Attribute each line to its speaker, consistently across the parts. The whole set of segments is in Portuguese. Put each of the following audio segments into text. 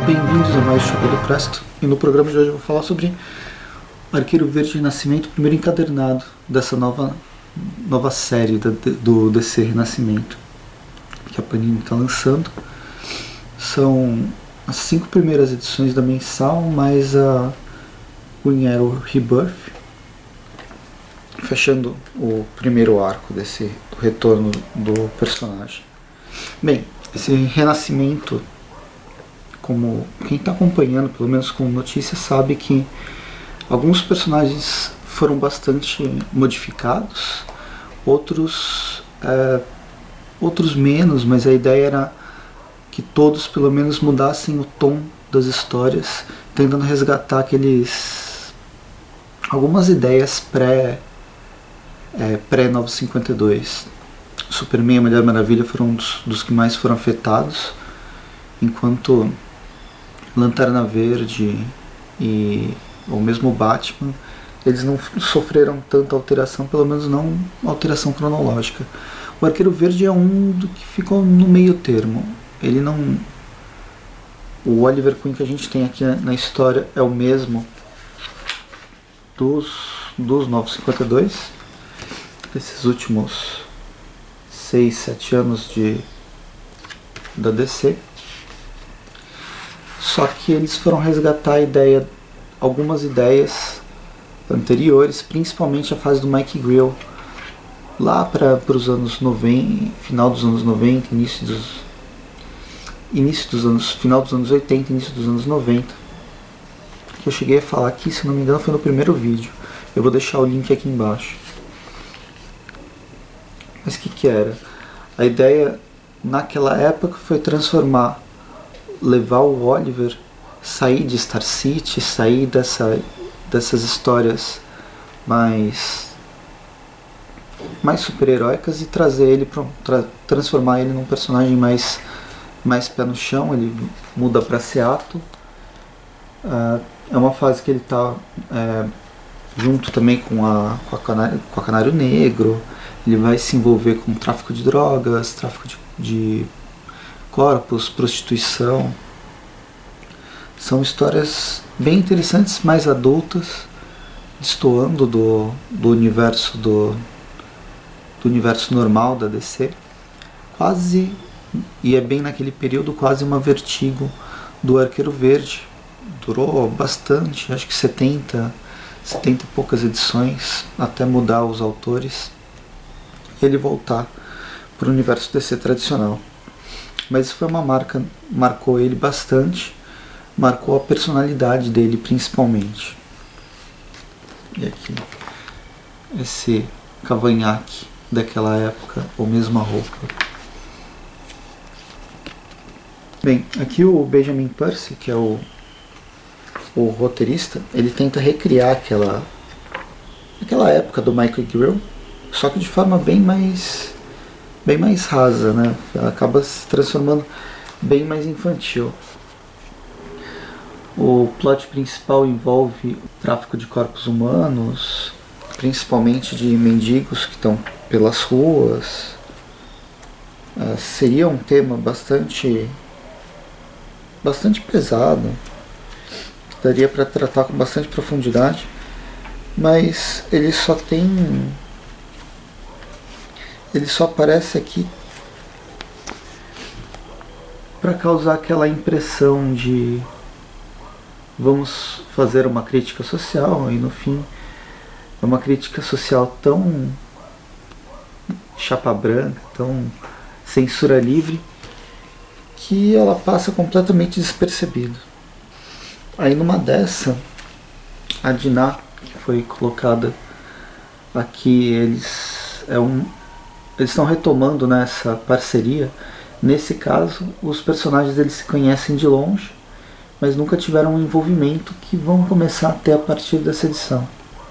Speaker 1: Bem-vindos a mais Chapéu do Presto, e no programa de hoje eu vou falar sobre Arqueiro Verde Renascimento, primeiro encadernado dessa nova série do DC Renascimento que a Panini está lançando. São as 5 primeiras edições da mensal, mais a Green Arrow Rebirth, fechando o primeiro arco do retorno do personagem. Bem, esse renascimento, como quem está acompanhando, pelo menos com notícias, sabe que alguns personagens foram bastante modificados, outros menos, mas a ideia era que todos pelo menos mudassem o tom das histórias, tentando resgatar algumas ideias pré-952. Superman e a Mulher Maravilha foram dos que mais foram afetados, enquanto Lanterna Verde e ou mesmo Batman, eles não sofreram tanta alteração, pelo menos não alteração cronológica. O Arqueiro Verde é um do que ficou no meio termo. Ele não... O Oliver Queen que a gente tem aqui na história é o mesmo dos 952, esses últimos 6, 7 anos da DC. Só que eles foram resgatar algumas ideias anteriores, principalmente a fase do Mike Grell, lá para os anos 90, final dos anos 90, final dos anos 80, início dos anos 90, que eu cheguei a falar aqui, se não me engano foi no primeiro vídeo. Eu vou deixar o link aqui embaixo. Mas o que era? A ideia naquela época foi levar o Oliver, sair de Star City, sair dessas histórias mais super-heróicas e trazer ele transformar ele num personagem mais pé no chão. Ele muda para Seattle. É uma fase que ele está junto também com a Canário Negro. Ele vai se envolver com tráfico de drogas, tráfico de corpos, prostituição. São histórias bem interessantes, mais adultas, destoando do universo normal da DC. Quase, e é bem naquele período, quase uma Vertigo do Arqueiro Verde. Durou bastante, acho que 70 e poucas edições, até mudar os autores e ele voltar para o universo DC tradicional. Mas isso foi uma marca, marcou ele bastante, marcou a personalidade dele principalmente. E aqui, esse cavanhaque daquela época, ou mesmo a roupa. Bem, aqui o Benjamin Percy, que é o roteirista, ele tenta recriar aquela época do Michael Grell, só que de forma bem mais rasa, né? Ela acaba se transformando bem mais infantil. O plot principal envolve o tráfico de corpos humanos, principalmente de mendigos que estão pelas ruas. Seria um tema bastante pesado, que daria para tratar com bastante profundidade, mas ele só aparece aqui para causar aquela impressão de vamos fazer uma crítica social, e no fim é uma crítica social tão chapa branca, tão censura livre, que ela passa completamente despercebida. Aí numa dessa, a Dinah, que foi colocada aqui, eles estão retomando nessa parceria. Nesse caso, os personagens eles se conhecem de longe, mas nunca tiveram um envolvimento que vão começar a ter a partir dessa edição.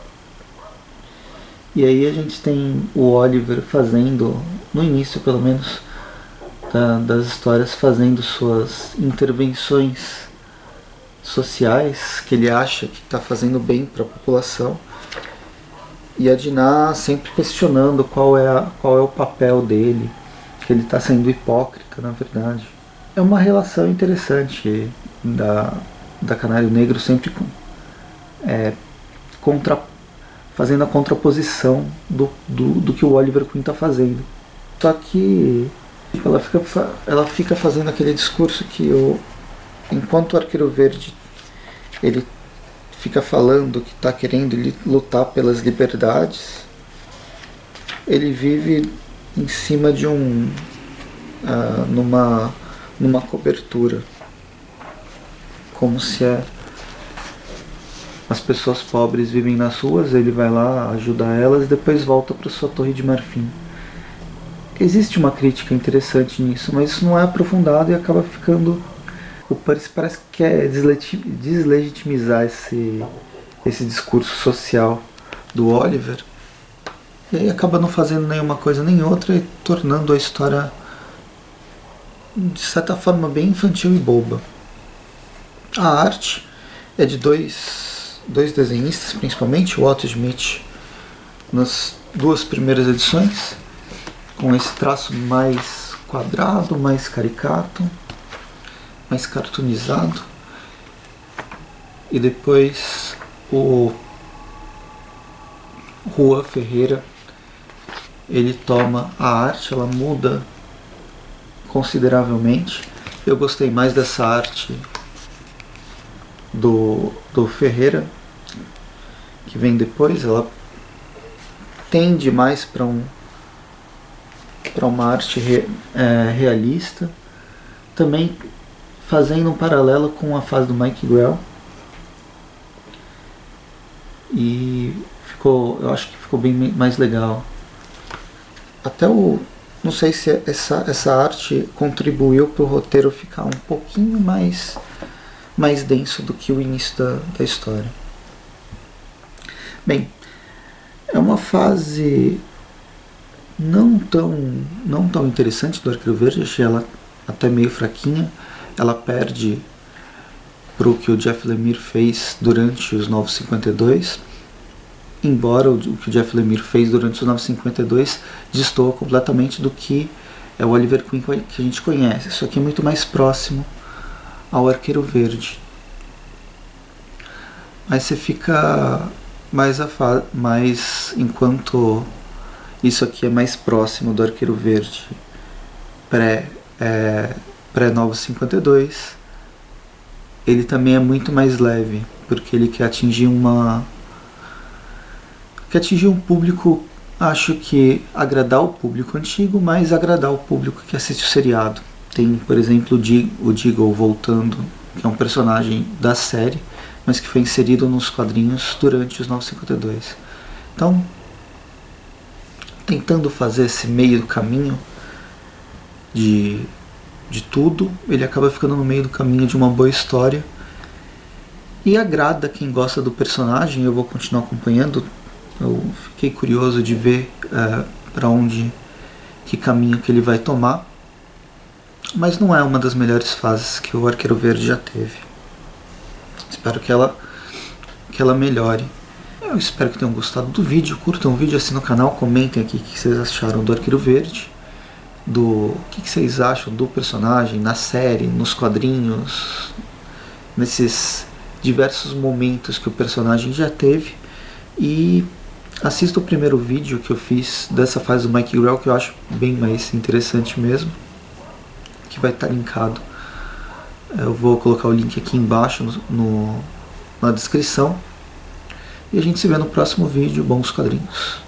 Speaker 1: E aí a gente tem o Oliver fazendo, no início pelo menos, das histórias, fazendo suas intervenções sociais, que ele acha que está fazendo bem para a população. E a Dinah sempre questionando qual é o papel dele, que ele está sendo hipócrita, na verdade. É uma relação interessante da Canário Negro, sempre fazendo a contraposição do que o Oliver Queen está fazendo. Só que ela fica fazendo aquele discurso que enquanto o Arqueiro Verde ele fica falando que está querendo lutar pelas liberdades, ele vive em cima de numa cobertura, como se as pessoas pobres vivem nas ruas, ele vai lá ajudar elas e depois volta para sua Torre de Marfim. Existe uma crítica interessante nisso, mas isso não é aprofundado e acaba ficando... Parece que quer deslegitimizar esse discurso social do Oliver, e aí acaba não fazendo nenhuma coisa nem outra e tornando a história de certa forma bem infantil e boba. A arte é de dois desenhistas, principalmente o Walt Smith nas duas primeiras edições, com esse traço mais quadrado, mais caricato, mais cartoonizado, e depois o Juan Ferreira ele toma a arte, ela muda consideravelmente. Eu gostei mais dessa arte do Ferreira, que vem depois. Ela tende mais para uma arte realista, também fazendo um paralelo com a fase do Mike Grell, e eu acho que ficou bem mais legal. Até não sei se essa arte contribuiu para o roteiro ficar um pouquinho mais denso do que o início da história. Bem, é uma fase não tão interessante do Arqueiro Verde. Achei ela até meio fraquinha. Ela perde para o que o Jeff Lemire fez durante os 952, embora o que o Jeff Lemire fez durante os 952 destoa completamente do que é o Oliver Queen que a gente conhece. Isso aqui é muito mais próximo ao Arqueiro Verde, mas você fica mais enquanto isso aqui é mais próximo do Arqueiro Verde pré-952, ele também é muito mais leve, porque ele quer atingir um público, acho que agradar o público antigo, mas agradar o público que assiste o seriado. Tem, por exemplo, o Deagle voltando, que é um personagem da série, mas que foi inserido nos quadrinhos durante os 952. Então, tentando fazer esse meio do caminho de tudo, ele acaba ficando no meio do caminho de uma boa história e agrada quem gosta do personagem. Eu vou continuar acompanhando. Eu fiquei curioso de ver que caminho que ele vai tomar, mas não é uma das melhores fases que o Arqueiro Verde já teve. Espero que ela melhore. Eu espero que tenham gostado do vídeo. Curtam o vídeo, assinem o canal, comentem aqui o que vocês acharam do Arqueiro Verde, o que vocês acham do personagem na série, nos quadrinhos, nesses diversos momentos que o personagem já teve. E assista o primeiro vídeo que eu fiz dessa fase do Mike Grell, que eu acho bem mais interessante mesmo, que vai estar linkado. Eu vou colocar o link aqui embaixo na descrição. E a gente se vê no próximo vídeo. Bons quadrinhos.